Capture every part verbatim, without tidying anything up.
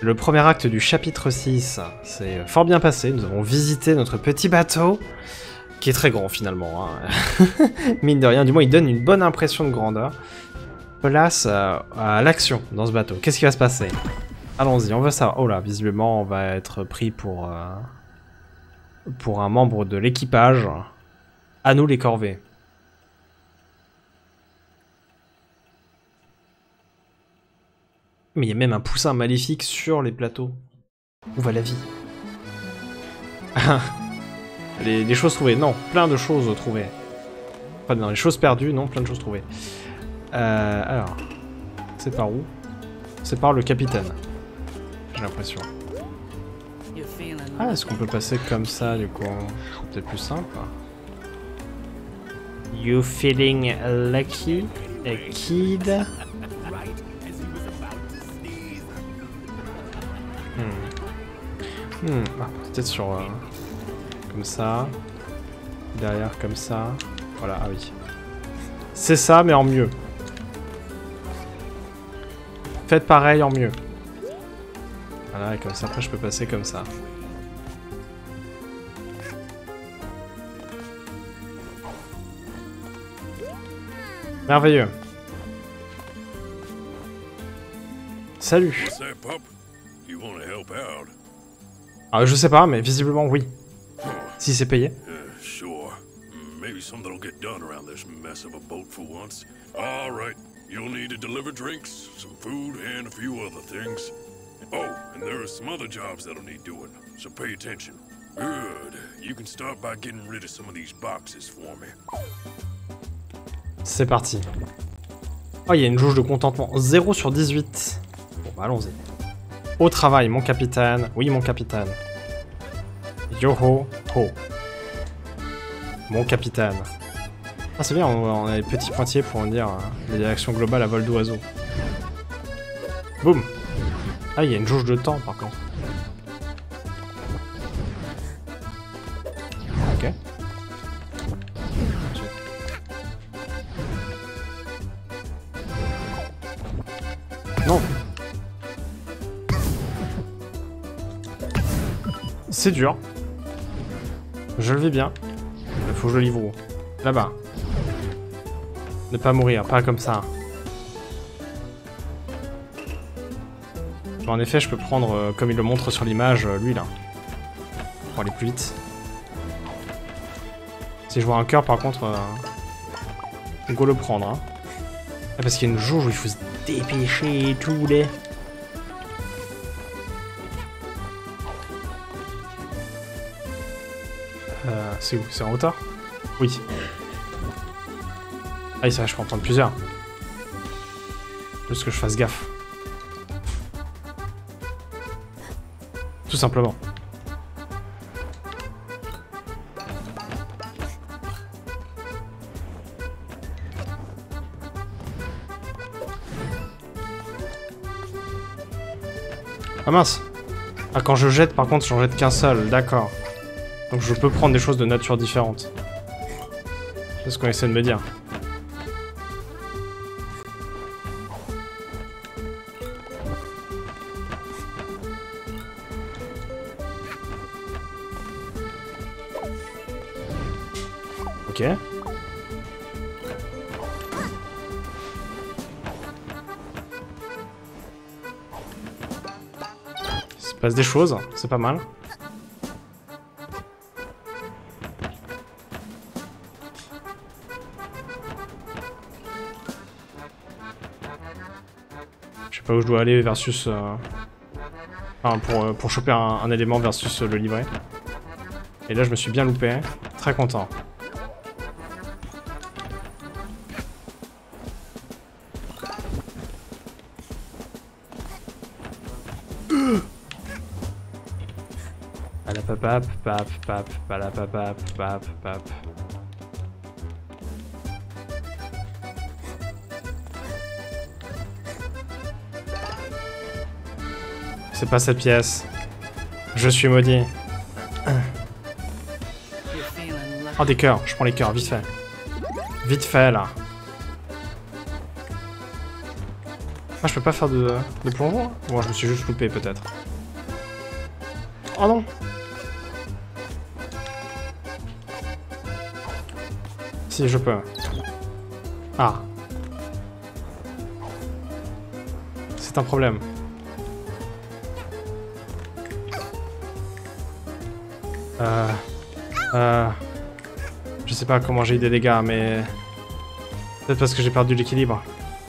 Le premier acte du chapitre six s'est fort bien passé. Nous avons visité notre petit bateau, qui est très grand finalement. Hein. Mine de rien, du moins il donne une bonne impression de grandeur. Place à, à l'action dans ce bateau. Qu'est-ce qui va se passer? Allons-y, on veut savoir. Oh là, visiblement on va être pris pour, euh, pour un membre de l'équipage. À nous les corvées. Mais il y a même un poussin maléfique sur les plateaux. Où va la vie? les, les choses trouvées, non, plein de choses trouvées. Enfin, non, les choses perdues, non, plein de choses trouvées. Euh, alors, c'est par où? C'est par le capitaine. J'ai l'impression. Ah, est-ce qu'on peut passer comme ça, du coup? C'est peut-être plus simple. You feeling lucky, a kid? Hmm. Hmm. Ah, peut-être sur... Euh, comme ça. Derrière, comme ça. Voilà, ah oui. C'est ça, mais en mieux. Faites pareil en mieux. Voilà, et comme ça, après, je peux passer comme ça. Merveilleux. Salut. Ah, je sais pas, mais visiblement oui. Si c'est payé. Maybe something will get done around this mess of a boat for once. All right, you'll need to deliver drinks, some food, and a few other things. Oh, and there are some other jobs that'll need doing, so pay attention. Good. You can start by getting rid of some of these boxes for me. C'est parti. Oh, il y a une jauge de contentement. zéro sur dix-huit. Bon, bah, allons-y. Au travail, mon capitaine. Oui, mon capitaine. Yo ho ho. Mon capitaine. Ah, c'est bien, on, on a les petits pointillés pour en dire euh, les directions globales à vol d'oiseau. Boum. Ah, il y a une jauge de temps, par contre. Ok. Non. C'est dur. Je le vis bien. Il faut que je le livre où? Là-bas. Ne pas mourir, pas comme ça. En effet, je peux prendre, euh, comme il le montre sur l'image, euh, lui là. Pour aller plus vite. Si je vois un cœur, par contre, euh, go le prendre. Hein. Ah, parce qu'il y a une jauge où il faut se dépêcher tous les... Euh, c'est où? C'est en hauteur? Oui. Ah oui, ça, je peux en prendre plusieurs. Juste que je fasse gaffe. Tout simplement. Ah mince! Ah, quand je jette, par contre, j'en jette qu'un seul, d'accord. Donc je peux prendre des choses de nature différente. C'est ce qu'on essaie de me dire. Ok. Il se passe des choses, c'est pas mal. Je sais pas où je dois aller versus... Euh... Enfin, pour, euh, pour choper un, un élément versus euh, le livret. Et là, je me suis bien loupé. Très content. Palapapap, pap, pap, palapapap, pap, pap. C'est pas cette pièce. Je suis maudit. Oh, des cœurs. Je prends les cœurs, vite fait. Vite fait, là. Ah, je peux pas faire de, de plongeon hein. Bon, je me suis juste loupé peut-être. Oh non. Si, je peux. Ah. C'est un problème. Euh... Euh... Je sais pas comment j'ai eu des dégâts, mais... Peut-être parce que j'ai perdu l'équilibre.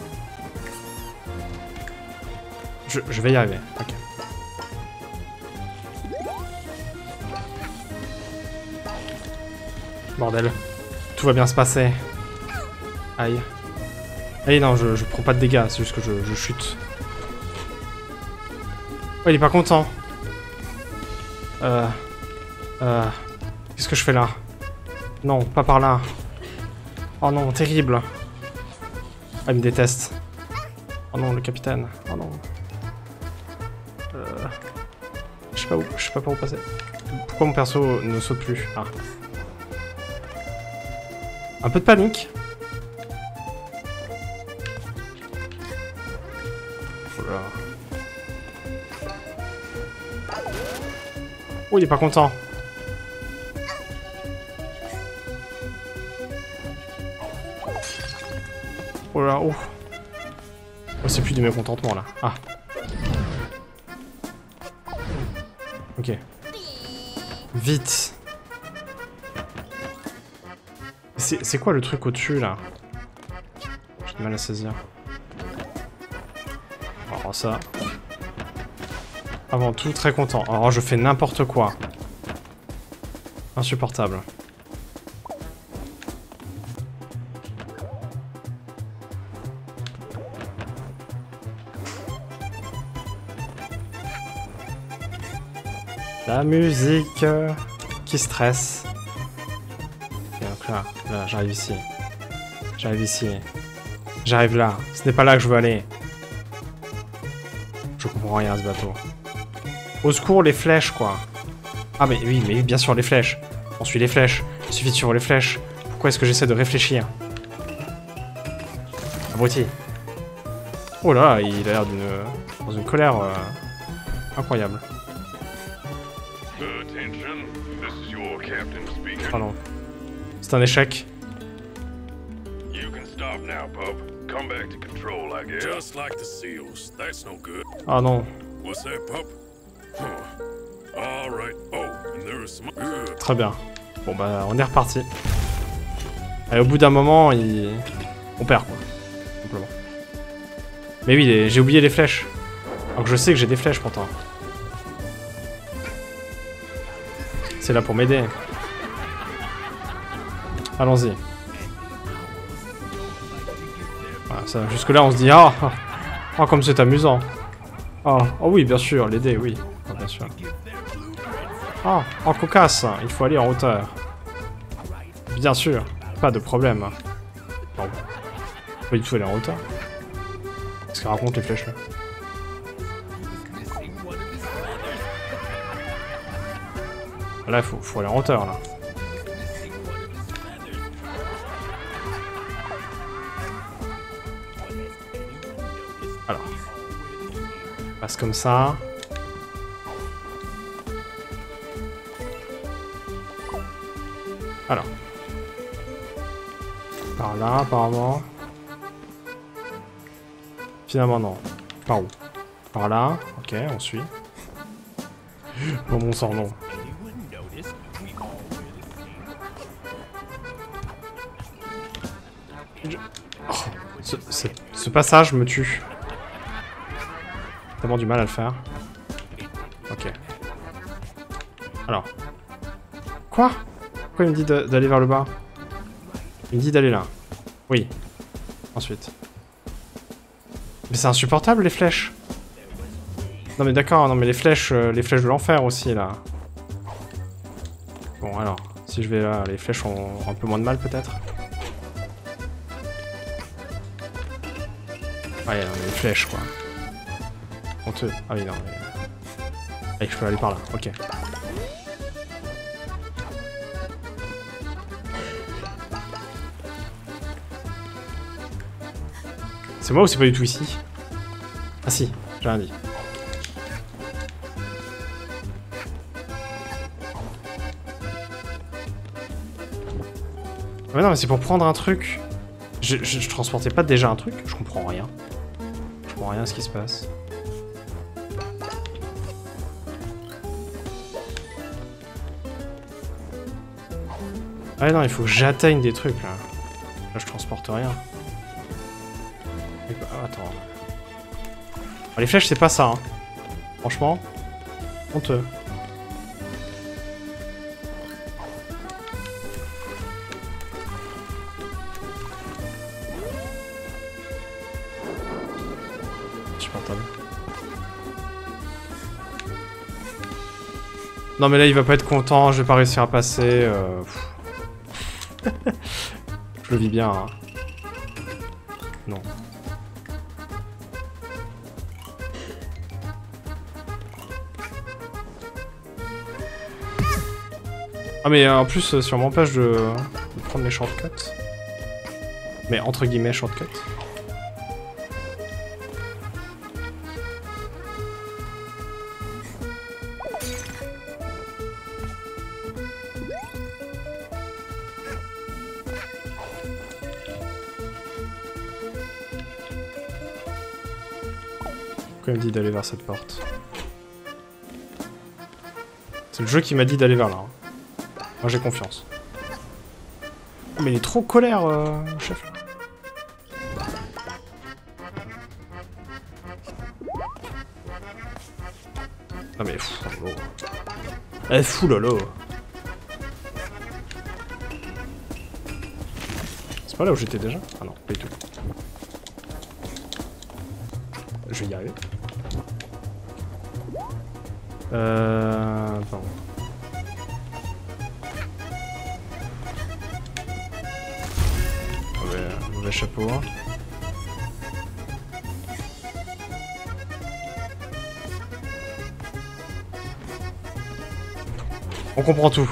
Je, je vais y arriver, ok. Bordel. Tout va bien se passer. Aïe. Aïe, non, je, je prends pas de dégâts, c'est juste que je, je chute. Oh, il est pas content. Euh... Euh... Qu'est-ce que je fais là? Non, pas par là. Oh non, terrible. Ah, il me déteste. Oh non, le capitaine. Oh non. Euh... Je sais pas où, je sais pas par où passer. Pourquoi mon perso ne saute plus? Ah. Un peu de panique. Oh là. Oh, il est pas content. Oh là, oh. Oh, c'est plus du mécontentement là. Ah. Ok. Vite. C'est quoi le truc au-dessus là? J'ai du mal à saisir. Alors ça. Avant tout, très content. Alors je fais n'importe quoi. Insupportable. La musique euh, qui stresse. Et donc là, là, j'arrive ici. J'arrive ici. J'arrive là. Ce n'est pas là que je veux aller. Je comprends rien à ce bateau. Au secours, les flèches, quoi. Ah, mais oui, mais bien sûr, les flèches. On suit les flèches. Il suffit de suivre les flèches. Pourquoi est-ce que j'essaie de réfléchir? Abruti. Oh là, il a l'air d'une... dans une colère euh, incroyable. Oh non. C'est un échec. Ah non. Très bien. Bon bah on est reparti. Et au bout d'un moment, il... on perd quoi. Simplement. Mais oui, j'ai oublié les flèches. Alors que je sais que j'ai des flèches pourtant. C'est là pour m'aider. Allons-y. Voilà, jusque là on se dit ah, ah, ah comme c'est amusant. Ah, oh oui bien sûr, l'aider, oui. Oh, bien sûr. Ah, en cocasse, il faut aller en hauteur. Bien sûr, pas de problème. Bon, pas du tout aller en hauteur. Qu'est-ce qu'elle raconte les flèches là? Là, il faut, faut aller en hauteur, là. Alors. On passe comme ça. Alors. Par là, apparemment. Finalement, non. Par où? Par là. Ok, on suit. Oh mon sang, non. Oh, ce, ce, ce passage me tue. Tellement du mal à le faire. Ok. Alors. Quoi? Pourquoi il me dit d'aller vers le bas? Il me dit d'aller là. Oui. Ensuite. Mais c'est insupportable les flèches. Non mais d'accord, non mais les flèches, euh, les flèches de l'enfer aussi là. Bon alors, si je vais là, les flèches ont un peu moins de mal peut-être. Ouais, non, mais les flèches quoi. Honteux. Ah oui non mais... Allez, je peux aller par là, ok. C'est moi ou c'est pas du tout ici? Ah si, j'ai rien dit. Mais non, mais c'est pour prendre un truc. Je, je, je transportais pas déjà un truc? Je comprends rien. Je comprends rien à ce qui se passe. Ah non, il faut que j'atteigne des trucs là. Là, je transporte rien. Ah, attends. Ah, les flèches, c'est pas ça. Hein. Franchement, honteux. Insupportable. Non mais là, il va pas être content. Je vais pas réussir à passer. Euh... Je le vis bien. Hein. Non. Ah mais euh, en plus, euh, si on m'empêche de, de prendre les shortcuts. Mais entre guillemets shortcuts. Pourquoi il me dit d'aller vers cette porte? C'est le jeu qui m'a dit d'aller vers là. Hein. Moi j'ai confiance. Mais il est trop colère, euh, le chef. Ah mais fou lolo. Eh fou lolo. C'est pas là où j'étais déjà? Ah non, pas du tout. Je vais y arriver. Euh... Attends. Mauvais, mauvais chapeau. Hein. On comprend tout.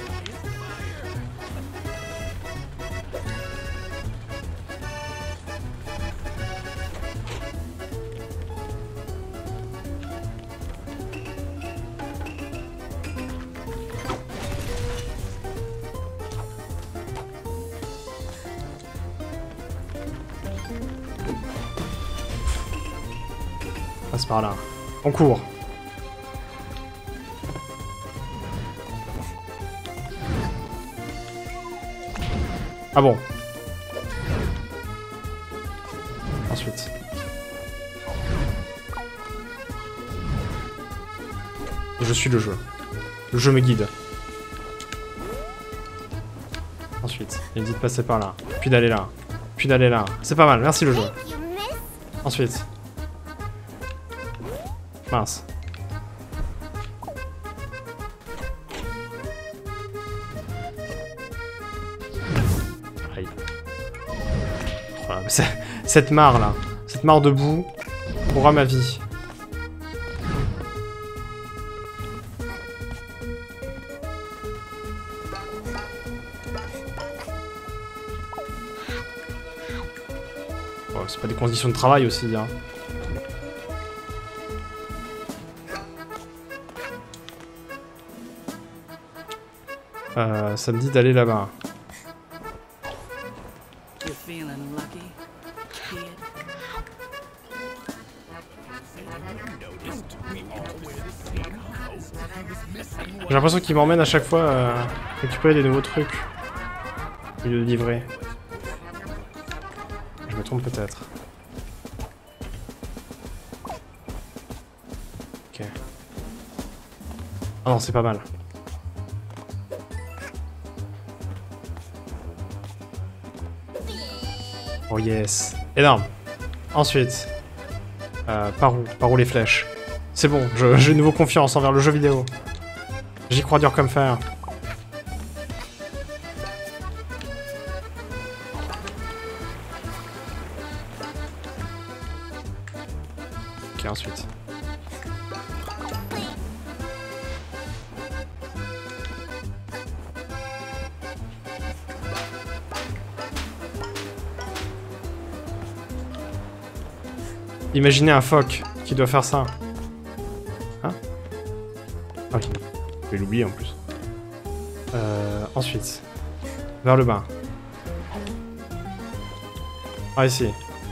Passe par là. On court. Ah bon. Ensuite. Je suis le jeu. Le jeu me guide. Ensuite, il dit de passer par là. Puis d'aller là. Puis d'aller là. C'est pas mal, merci le jeu. Ensuite. Mince. Aïe. Voilà, mais cette mare là, cette mare de boue aura ma vie. Oh, c'est pas des conditions de travail aussi, hein. Euh, ça me dit d'aller là-bas. J'ai l'impression qu'il m'emmène à chaque fois à récupérer des nouveaux trucs. Au lieu de livrer. Je me trompe peut-être. Ok. Ah non, c'est pas mal. Oh yes. Énorme. Ensuite. Euh, par où? Par où les flèches? C'est bon, j'ai de nouveau confiance envers le jeu vidéo. J'y crois dur comme fer. Ok, ensuite. Imaginez un phoque qui doit faire ça. Hein? Ok. Je vais l'oublier en plus. Euh, ensuite. Vers le bas. Ah, ici.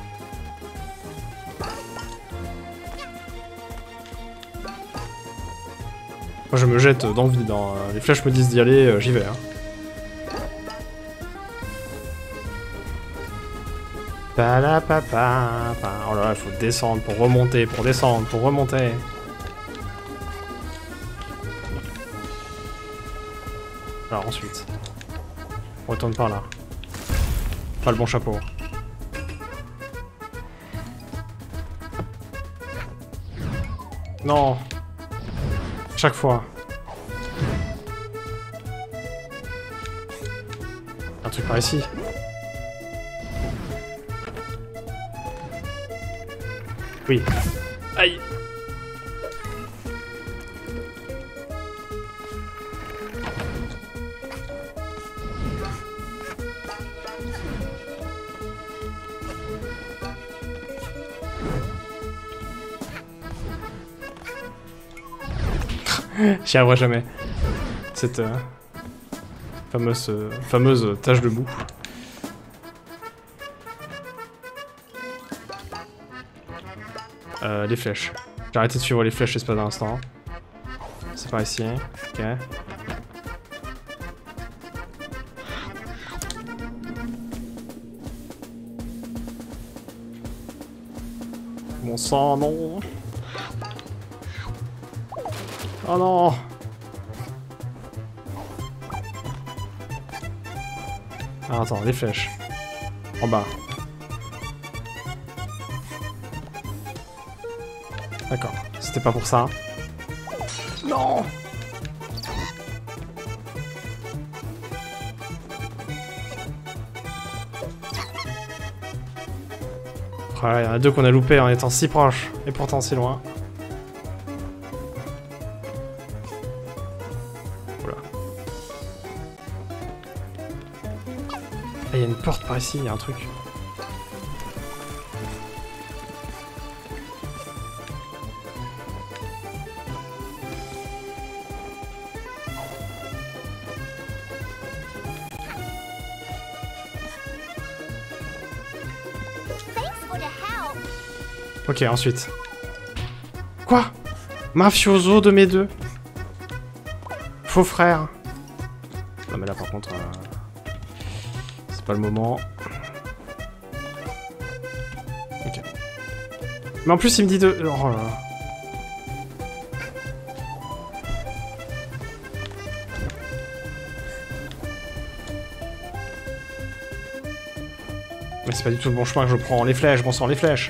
Moi je me jette dans le vide. Hein. Les flèches me disent d'y aller, euh, j'y vais. Hein. Palapapa. Oh là là, il faut descendre pour remonter, pour descendre, pour remonter. Alors ensuite. On retourne par là. Pas le bon chapeau. Non. Chaque fois. Un truc par ici. Oui. Aïe. J'y arriverai jamais. Cette euh, fameuse, euh, fameuse tache de boue. Euh, les flèches. J'ai arrêté de suivre les flèches l'espace d'un instant. C'est par ici. Ok. Mon sang, non. Oh non. Ah, attends, les flèches. En bas. D'accord, c'était pas pour ça. Non. Voilà, il y en a deux qu'on a loupé en étant si proches et pourtant si loin. Voilà. Il y a une porte par ici, il y a un truc. Ok, ensuite. Quoi? Mafioso de mes deux? Faux frère. Non mais là par contre... Euh... c'est pas le moment. Ok. Mais en plus il me dit de... Oh là là. Mais c'est pas du tout le bon chemin que je prends. Les flèches, bon sang, les flèches.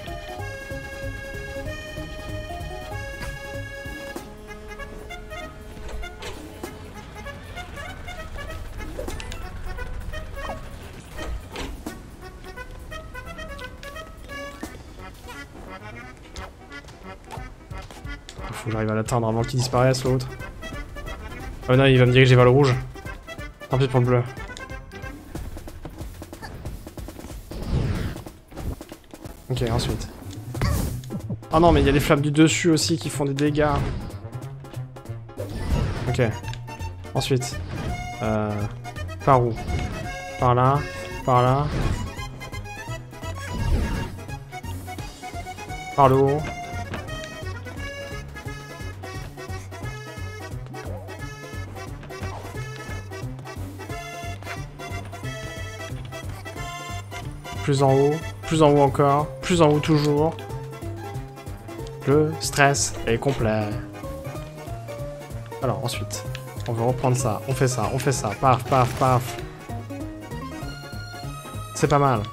Faut que j'arrive à l'atteindre avant qu'il disparaisse l'autre. Oh non, il va me diriger vers le rouge. Tant pis pour le bleu. Ok, ensuite. Oh non, mais il y a les flammes du dessus aussi qui font des dégâts. Ok. Ensuite. Euh, par où? Par là. Par là. Par le haut. Plus en haut, plus en haut encore, plus en haut toujours. Le stress est complet. Alors ensuite, on va reprendre ça, on fait ça, on fait ça, paf, paf, paf. C'est pas mal.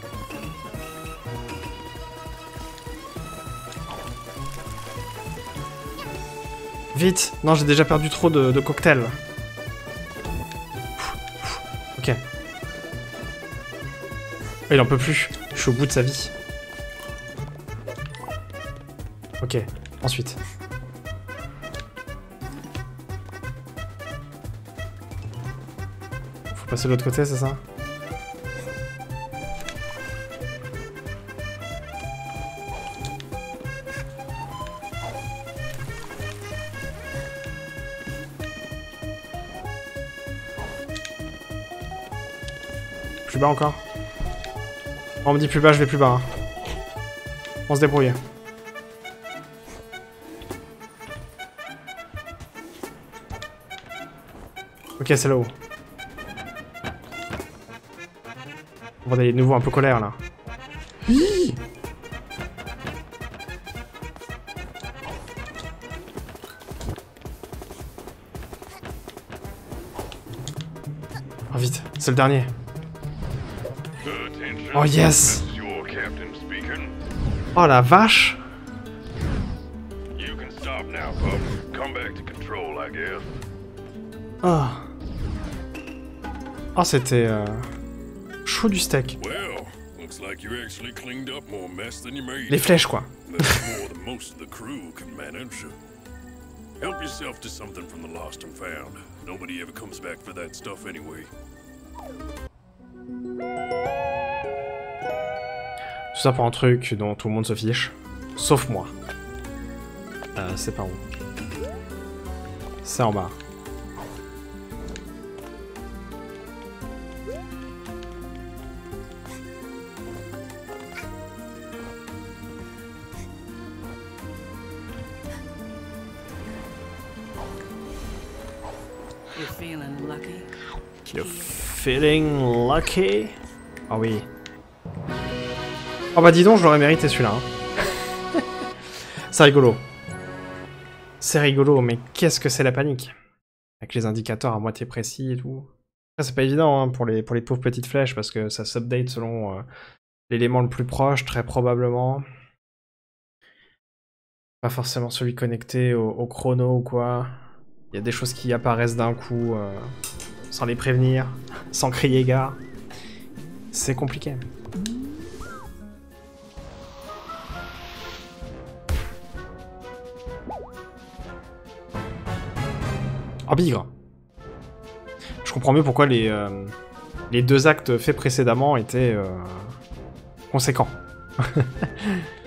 Vite! Non, j'ai déjà perdu trop de, de cocktails. Ok. Il en peut plus. Je suis au bout de sa vie. Ok. Ensuite. Faut passer de l'autre côté, c'est ça? Plus bas encore. On me dit plus bas, je vais plus bas. Hein. On se débrouille. Ok, c'est là-haut. On voit des nouveaux un peu colère là. Hi oh vite, c'est le dernier. Oh yes. Oh la vache. Oh. Oh c'était euh... chaud du steak. Les flèches quoi. Help yourself to something from the lost and found. Nobody ever comes back for that stuff anyway. Tout ça pour un truc dont tout le monde se fiche. Sauf moi. Euh, c'est pas où. C'est en bas. You're feeling lucky. You're feeling lucky? Ah oui. Oh bah dis donc, je l'aurais mérité celui-là. Hein. C'est rigolo. C'est rigolo, mais qu'est-ce que c'est la panique? Avec les indicateurs à moitié précis et tout. Après, c'est pas évident hein, pour, les, pour les pauvres petites flèches, parce que ça s'update selon euh, l'élément le plus proche, très probablement. Pas forcément celui connecté au, au chrono ou quoi. Il y a des choses qui apparaissent d'un coup, euh, sans les prévenir, sans crier gare. C'est compliqué. Oh bigre. Je comprends mieux pourquoi les, euh, les deux actes faits précédemment étaient euh, conséquents.